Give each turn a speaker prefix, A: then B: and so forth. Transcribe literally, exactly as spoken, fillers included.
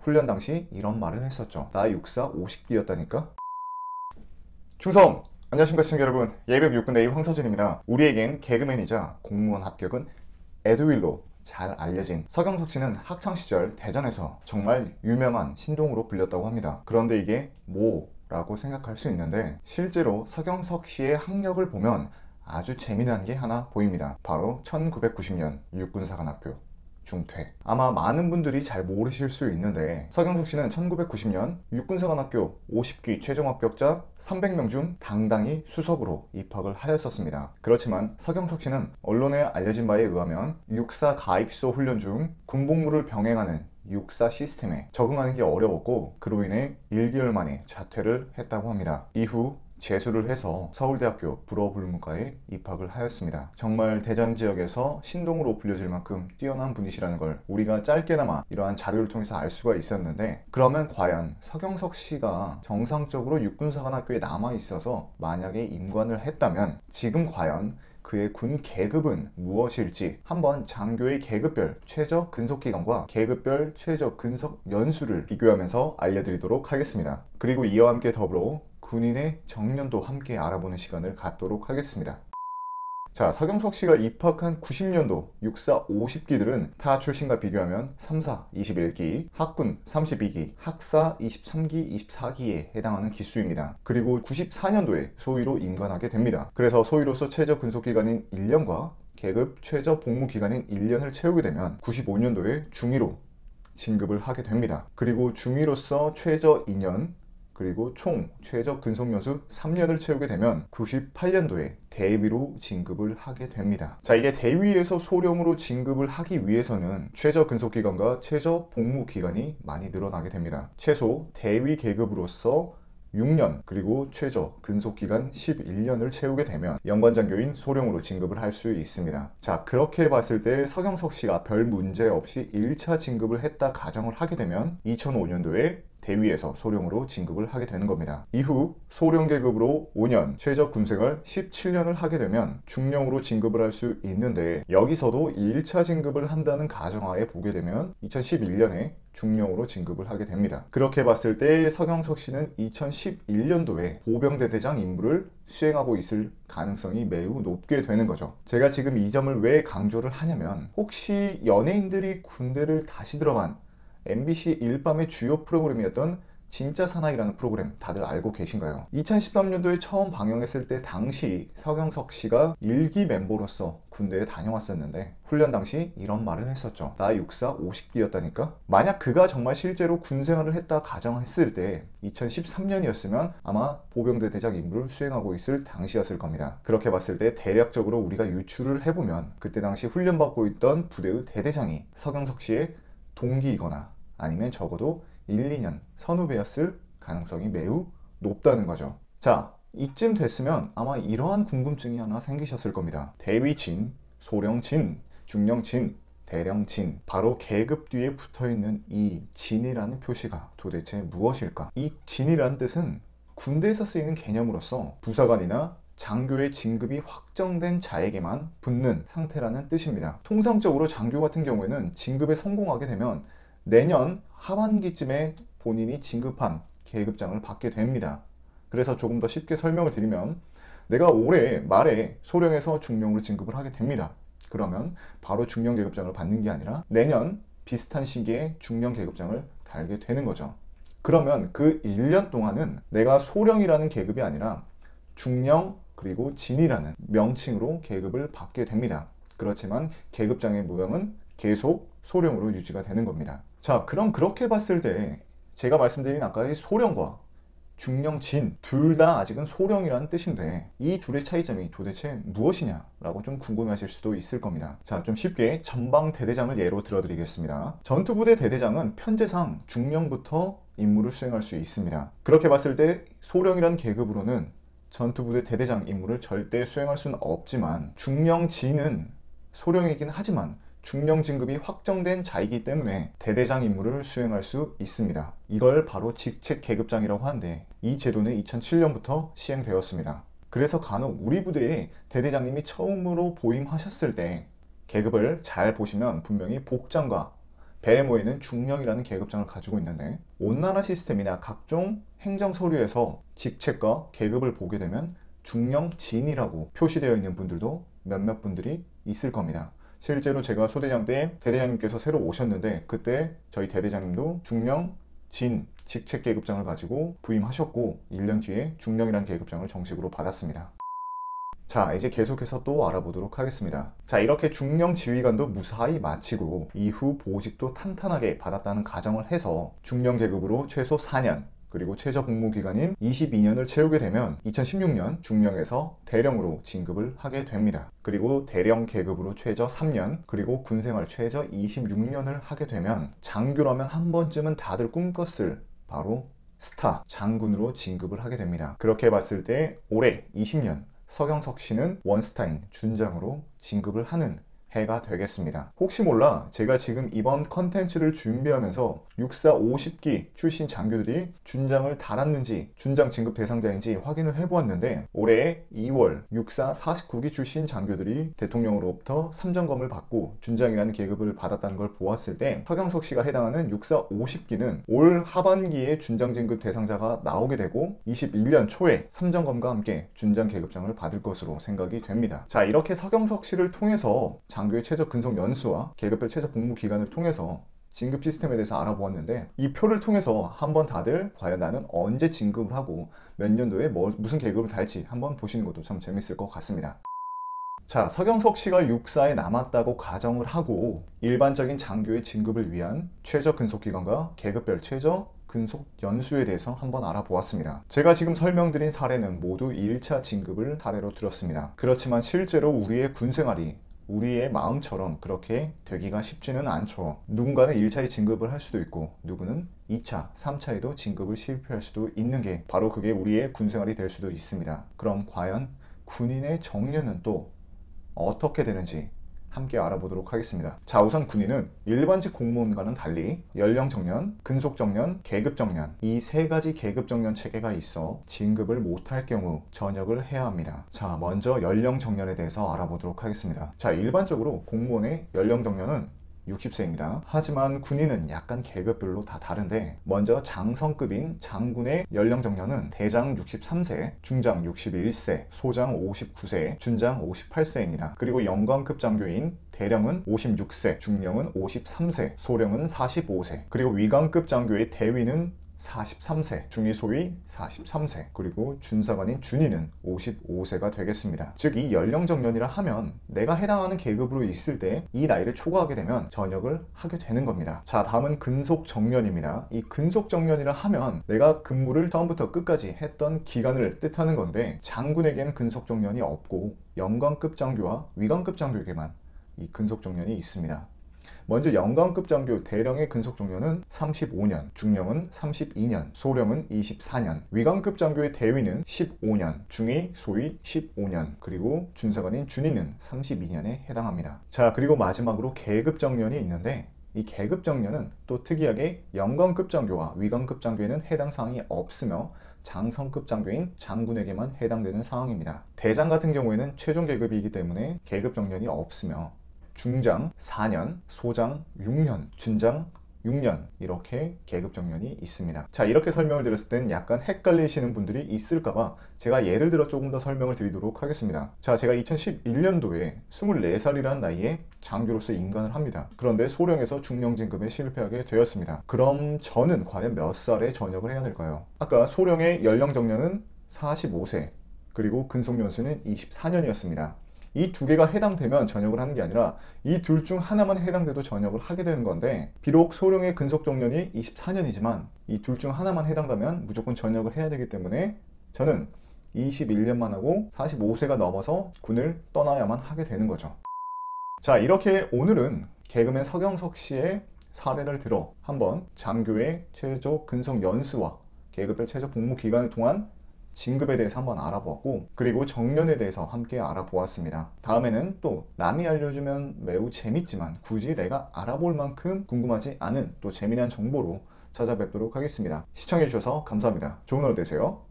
A: 훈련 당시 이런 말을 했었죠. 나 육사 오십 기였다니까? 충성! 안녕하십니까 시청자 여러분, 예비역 육군 대위 황서진입니다. 우리에겐 개그맨이자 공무원 합격은 에드윌로 잘 알려진 서경석 씨는 학창시절 대전에서 정말 유명한 신동으로 불렸다고 합니다. 그런데 이게 뭐라고 생각할 수 있는데, 실제로 서경석 씨의 학력을 보면 아주 재미난 게 하나 보입니다. 바로 천구백구십 년 육군사관학교 중퇴. 아마 많은 분들이 잘 모르실 수 있는데, 서경석 씨는 천구백구십 년 육군사관학교 오십 기 최종 합격자 삼백 명 중 당당히 수석으로 입학을 하였었습니다. 그렇지만 서경석 씨는 언론에 알려진 바에 의하면 육사 가입소 훈련 중 군복무를 병행하는 육사 시스템에 적응하는 게 어려웠고, 그로 인해 일 개월 만에 자퇴를 했다고 합니다. 이후 재수를 해서 서울대학교 불어불문과에 입학을 하였습니다. 정말 대전 지역에서 신동으로 불려질 만큼 뛰어난 분이시라는 걸 우리가 짧게나마 이러한 자료를 통해서 알 수가 있었는데, 그러면 과연 서경석 씨가 정상적으로 육군사관학교에 남아 있어서 만약에 임관을 했다면 지금 과연 그의 군 계급은 무엇일지 한번 장교의 계급별 최저 근속기간과 계급별 최저 근속 연수를 비교하면서 알려드리도록 하겠습니다. 그리고 이와 함께 더불어 군인의 정년도 함께 알아보는 시간을 갖도록 하겠습니다. 자, 서경석 씨가 입학한 구십 년도 육사 오십 기들은 타 출신과 비교하면 삼사 이십일 기, 학군 삼십이 기, 학사 이십삼 기, 이십사 기에 해당하는 기수입니다. 그리고 구십사 년도에 소위로 임관하게 됩니다. 그래서 소위로서 최저 근속기간인 일 년과 계급 최저 복무기간인 일 년을 채우게 되면 구십오 년도에 중위로 진급을 하게 됩니다. 그리고 중위로서 최저 이 년, 그리고 총 최저 근속연수 삼 년을 채우게 되면 구십팔 년도에 대위로 진급을 하게 됩니다. 자, 이게 대위에서 소령으로 진급을 하기 위해서는 최저 근속기간과 최저 복무기간이 많이 늘어나게 됩니다. 최소 대위 계급으로서 육 년, 그리고 최저 근속기간 십일 년을 채우게 되면 연관장교인 소령으로 진급을 할 수 있습니다. 자, 그렇게 봤을 때 서경석 씨가 별 문제 없이 일 차 진급을 했다 가정을 하게 되면 이천오 년도에 대위에서 소령으로 진급을 하게 되는 겁니다. 이후 소령 계급으로 오 년, 최저 군생활 십칠 년을 하게 되면 중령으로 진급을 할 수 있는데, 여기서도 일 차 진급을 한다는 가정하에 보게 되면 이천십일 년에 중령으로 진급을 하게 됩니다. 그렇게 봤을 때 서경석 씨는 이천십일 년도에 보병대대장 임무를 수행하고 있을 가능성이 매우 높게 되는 거죠. 제가 지금 이 점을 왜 강조를 하냐면, 혹시 연예인들이 군대를 다시 들어간 엠비씨 일밤의 주요 프로그램이었던 진짜 사나이라는 프로그램 다들 알고 계신가요? 이천십삼 년도에 처음 방영했을 때 당시 서경석 씨가 일 기 멤버로서 군대에 다녀왔었는데, 훈련 당시 이런 말을 했었죠. 나 육사 오십 기였다니까? 만약 그가 정말 실제로 군 생활을 했다 가정했을 때 이천십삼 년이었으면 아마 보병대 대장 임무를 수행하고 있을 당시였을 겁니다. 그렇게 봤을 때 대략적으로 우리가 유추를 해보면 그때 당시 훈련받고 있던 부대의 대대장이 서경석 씨의 동기이거나 아니면 적어도 일, 이 년 선후배였을 가능성이 매우 높다는 거죠. 자, 이쯤 됐으면 아마 이러한 궁금증이 하나 생기셨을 겁니다. 대위진, 소령진, 중령진, 대령진, 바로 계급 뒤에 붙어있는 이 진이라는 표시가 도대체 무엇일까? 이 진이라는 뜻은 군대에서 쓰이는 개념으로서 부사관이나 장교의 진급이 확정된 자에게만 붙는 상태라는 뜻입니다. 통상적으로 장교 같은 경우에는 진급에 성공하게 되면 내년 하반기쯤에 본인이 진급한 계급장을 받게 됩니다. 그래서 조금 더 쉽게 설명을 드리면, 내가 올해 말에 소령에서 중령으로 진급을 하게 됩니다. 그러면 바로 중령 계급장을 받는 게 아니라 내년 비슷한 시기에 중령 계급장을 달게 되는 거죠. 그러면 그 일 년 동안은 내가 소령이라는 계급이 아니라 중령 그리고 진이라는 명칭으로 계급을 받게 됩니다. 그렇지만 계급장의 모형은 계속 소령으로 유지가 되는 겁니다. 자, 그럼 그렇게 봤을 때 제가 말씀드린 아까의 소령과 중령, 진 둘 다 아직은 소령이라는 뜻인데, 이 둘의 차이점이 도대체 무엇이냐라고 좀 궁금해하실 수도 있을 겁니다. 자, 좀 쉽게 전방대대장을 예로 들어드리겠습니다. 전투부대 대대장은 편제상 중령부터 임무를 수행할 수 있습니다. 그렇게 봤을 때 소령이라는 계급으로는 전투부대 대대장 임무를 절대 수행할 수는 없지만, 중령, 진은 소령이긴 하지만 중령 진급이 확정된 자이기 때문에 대대장 임무를 수행할 수 있습니다. 이걸 바로 직책 계급장이라고 하는데, 이 제도는 이천칠 년부터 시행되었습니다. 그래서 간혹 우리 부대에 대대장님이 처음으로 보임하셨을 때 계급을 잘 보시면 분명히 복장과 베레모에는 중령이라는 계급장을 가지고 있는데 온나라 시스템이나 각종 행정 서류에서 직책과 계급을 보게 되면 중령진이라고 표시되어 있는 분들도 몇몇 분들이 있을 겁니다. 실제로 제가 소대장 때 대대장님께서 새로 오셨는데 그때 저희 대대장님도 중령진 직책 계급장을 가지고 부임하셨고 일 년 뒤에 중령이라는 계급장을 정식으로 받았습니다. 자, 이제 계속해서 또 알아보도록 하겠습니다. 자, 이렇게 중령 지휘관도 무사히 마치고 이후 보직도 탄탄하게 받았다는 가정을 해서 중령 계급으로 최소 사 년 그리고 최저 복무기간인 이십이 년을 채우게 되면 이천십육 년 중령에서 대령으로 진급을 하게 됩니다. 그리고 대령 계급으로 최저 삼 년 그리고 군생활 최저 이십육 년을 하게 되면 장교라면 한 번쯤은 다들 꿈꿨을 바로 스타 장군으로 진급을 하게 됩니다. 그렇게 봤을 때 올해 이십 년 서경석 씨는 원스타인 준장으로 진급을 하는 해가 되겠습니다. 혹시 몰라 제가 지금 이번 컨텐츠를 준비하면서 육사 오십 기 출신 장교들이 준장을 달았는지 준장 진급 대상자인지 확인을 해보았는데 올해 이월 육사 사십구 기 출신 장교들이 대통령으로부터 삼점검을 받고 준장이라는 계급을 받았다는 걸 보았을 때 서경석 씨가 해당하는 육사 오십 기는 올 하반기에 준장 진급 대상자가 나오게 되고 이십일 년 초에 삼점검과 함께 준장 계급장을 받을 것으로 생각이 됩니다. 자, 이렇게 서경석 씨를 통해서 장교의 최저 근속 연수와 계급별 최저 복무 기간을 통해서 진급 시스템에 대해서 알아보았는데 이 표를 통해서 한번 다들 과연 나는 언제 진급을 하고 몇 년도에 뭐, 무슨 계급을 달지 한번 보시는 것도 참 재밌을 것 같습니다. 자, 서경석 씨가 육사에 남았다고 가정을 하고 일반적인 장교의 진급을 위한 최저 근속 기간과 계급별 최저 근속 연수에 대해서 한번 알아보았습니다. 제가 지금 설명드린 사례는 모두 일 차 진급을 사례로 들었습니다. 그렇지만 실제로 우리의 군생활이 우리의 마음처럼 그렇게 되기가 쉽지는 않죠. 누군가는 일 차에 진급을 할 수도 있고 누구는 이 차, 삼 차에도 진급을 실패할 수도 있는 게 바로 그게 우리의 군생활이 될 수도 있습니다. 그럼 과연 군인의 정년은 또 어떻게 되는지 함께 알아보도록 하겠습니다. 자, 우선 군인은 일반직 공무원과는 달리 연령정년, 근속정년, 계급정년 이 세 가지 계급정년 체계가 있어 진급을 못할 경우 전역을 해야 합니다. 자, 먼저 연령정년에 대해서 알아보도록 하겠습니다. 자, 일반적으로 공무원의 연령정년은 육십 세입니다. 하지만 군인은 약간 계급별로 다 다른데 먼저 장성급인 장군의 연령정년은 대장 육십삼 세, 중장 육십일 세, 소장 오십구 세, 준장 오십팔 세입니다. 그리고 영관급 장교인 대령은 오십육 세, 중령은 오십삼 세, 소령은 사십오 세, 그리고 위관급 장교의 대위는 사십삼 세, 중위 소위 사십삼 세, 그리고 준사관인 준위는 오십오 세가 되겠습니다. 즉 이 연령정년이라 하면 내가 해당하는 계급으로 있을 때 이 나이를 초과하게 되면 전역을 하게 되는 겁니다. 자, 다음은 근속정년입니다. 이 근속정년이라 하면 내가 근무를 처음부터 끝까지 했던 기간을 뜻하는 건데 장군에게는 근속정년이 없고 영관급 장교와 위관급 장교에게만 이 근속정년이 있습니다. 먼저 영관급 장교 대령의 근속정년은 삼십오 년, 중령은 삼십이 년, 소령은 이십사 년, 위관급 장교의 대위는 십오 년, 중위, 소위 십오 년, 그리고 준사관인 준위는 삼십이 년에 해당합니다. 자, 그리고 마지막으로 계급정년이 있는데 이 계급정년은 또 특이하게 영관급 장교와 위관급 장교에는 해당 사항이 없으며 장성급 장교인 장군에게만 해당되는 상황입니다. 대장 같은 경우에는 최종 계급이기 때문에 계급정년이 없으며 중장 사 년, 소장 육 년, 준장 육 년 이렇게 계급정년이 있습니다. 자, 이렇게 설명을 드렸을 땐 약간 헷갈리시는 분들이 있을까봐 제가 예를 들어 조금 더 설명을 드리도록 하겠습니다. 자, 제가 이천십일 년도에 스물네 살이라는 나이에 장교로서 임관을 합니다. 그런데 소령에서 중령 진급에 실패하게 되었습니다. 그럼 저는 과연 몇 살에 전역을 해야 될까요? 아까 소령의 연령정년은 사십오 세, 그리고 근속연수는 이십사 년이었습니다. 이 두 개가 해당되면 전역을 하는 게 아니라 이 둘 중 하나만 해당돼도 전역을 하게 되는 건데 비록 소령의 근속정년이 이십사 년이지만 이 둘 중 하나만 해당되면 무조건 전역을 해야 되기 때문에 저는 이십일 년만 하고 사십오 세가 넘어서 군을 떠나야만 하게 되는 거죠. 자, 이렇게 오늘은 개그맨 서경석 씨의 사례를 들어 한번 장교의 최저 근속 연수와 계급별 최저 복무 기간을 통한 진급에 대해서 한번 알아보았고 그리고 정년에 대해서 함께 알아보았습니다. 다음에는 또 남이 알려주면 매우 재밌지만 굳이 내가 알아볼 만큼 궁금하지 않은 또 재미난 정보로 찾아뵙도록 하겠습니다. 시청해주셔서 감사합니다. 좋은 하루 되세요.